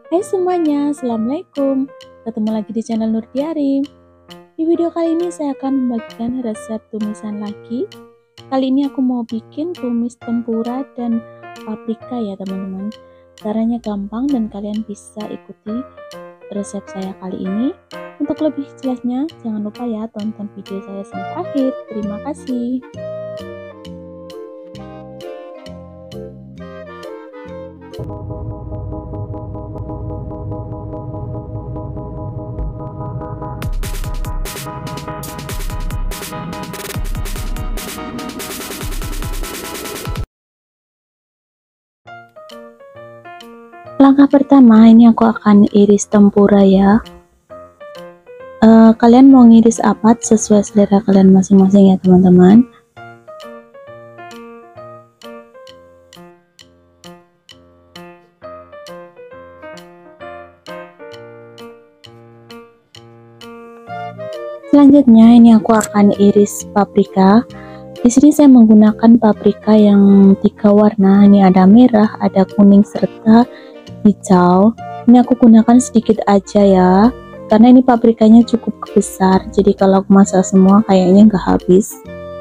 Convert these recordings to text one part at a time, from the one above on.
Hai semuanya, Assalamualaikum. Ketemu lagi di channel Nur Diari. Di video kali ini saya akan membagikan resep tumisan lagi. Kali ini aku mau bikin tumis tempura dan paprika ya teman-teman. Caranya gampang dan kalian bisa ikuti resep saya kali ini. Untuk lebih jelasnya, jangan lupa ya tonton video saya sampai akhir. Terima kasih. Langkah pertama, ini aku akan iris tempura ya. Kalian mau ngiris apa sesuai selera kalian masing-masing ya teman-teman. Selanjutnya ini aku akan iris paprika. Di sini saya menggunakan paprika yang 3 warna. Ini ada merah, ada kuning serta hijau. Ini aku gunakan sedikit aja ya, karena ini paprikanya cukup besar. Jadi kalau aku masak semua kayaknya nggak habis.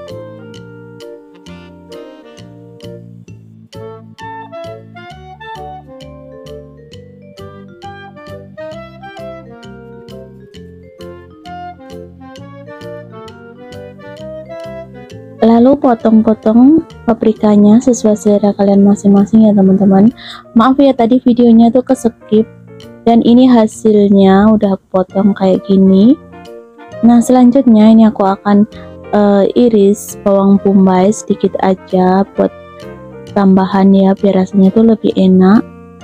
Lalu potong-potong paprikanya sesuai selera kalian masing-masing ya teman-teman. Maaf ya tadi videonya tuh ke-skip, dan ini hasilnya udah aku potong kayak gini. Nah selanjutnya ini aku akan iris bawang bombay sedikit aja buat tambahan ya, biar rasanya tuh lebih enak.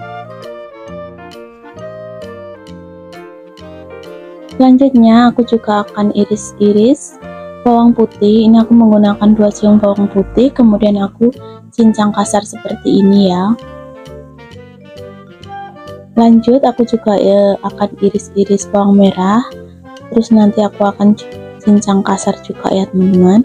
Selanjutnya aku juga akan iris-iris bawang putih. Ini aku menggunakan 2 siung bawang putih, kemudian aku cincang kasar seperti ini ya. Lanjut aku juga akan iris-iris bawang merah, terus nanti aku akan cincang kasar juga ya teman-teman.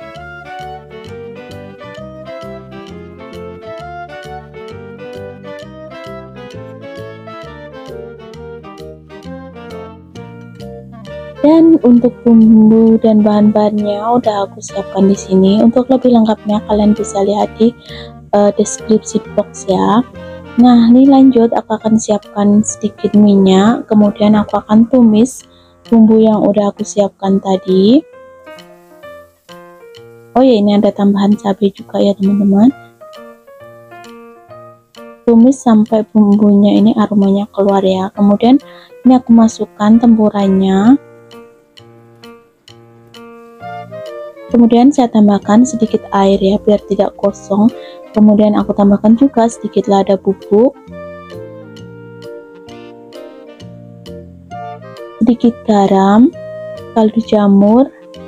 Dan untuk bumbu dan bahan-bahannya udah aku siapkan di sini. Untuk lebih lengkapnya kalian bisa lihat di deskripsi box ya. Nah ini lanjut aku akan siapkan sedikit minyak, kemudian aku akan tumis bumbu yang udah aku siapkan tadi. Oh ya, ini ada tambahan cabai juga ya teman-teman. Tumis sampai bumbunya ini aromanya keluar ya. Kemudian ini aku masukkan tempuranya. Kemudian saya tambahkan sedikit air ya biar tidak kosong. Kemudian aku tambahkan juga sedikit lada bubuk, sedikit garam, kaldu jamur,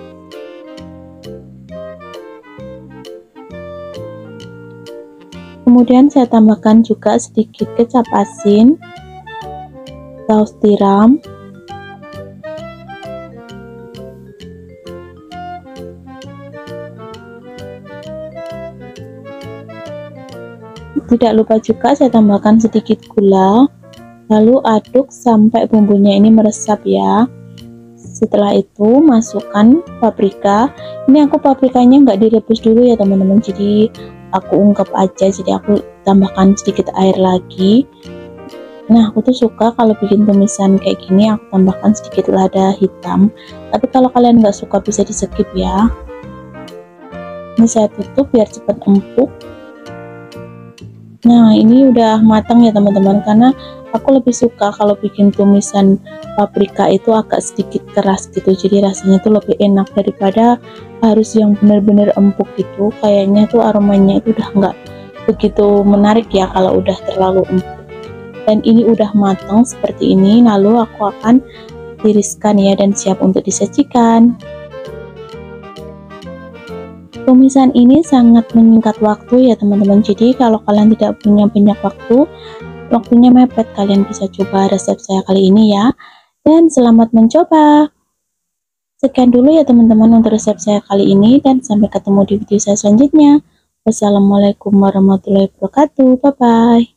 kemudian saya tambahkan juga sedikit kecap asin, saus tiram, tidak lupa juga saya tambahkan sedikit gula. Lalu aduk sampai bumbunya ini meresap ya. Setelah itu masukkan paprika. Ini aku paprikanya nggak direbus dulu ya teman-teman, jadi aku ungkep aja, jadi aku tambahkan sedikit air lagi. Nah aku tuh suka kalau bikin tumisan kayak gini aku tambahkan sedikit lada hitam, tapi kalau kalian nggak suka bisa di skip ya. Ini saya tutup biar cepat empuk. Nah ini udah matang ya teman-teman, karena aku lebih suka kalau bikin tumisan paprika itu agak sedikit keras gitu, jadi rasanya tuh lebih enak daripada harus yang bener-bener empuk gitu. Kayaknya tuh aromanya itu udah nggak begitu menarik ya kalau udah terlalu empuk. Dan ini udah matang seperti ini, lalu aku akan tiriskan ya dan siap untuk disajikan. Tumisan ini sangat menyingkat waktu ya teman-teman, jadi kalau kalian tidak punya banyak waktu, waktunya mepet, kalian bisa coba resep saya kali ini ya. Dan selamat mencoba. Sekian dulu ya teman-teman untuk resep saya kali ini, dan sampai ketemu di video saya selanjutnya. Wassalamualaikum warahmatullahi wabarakatuh. Bye bye.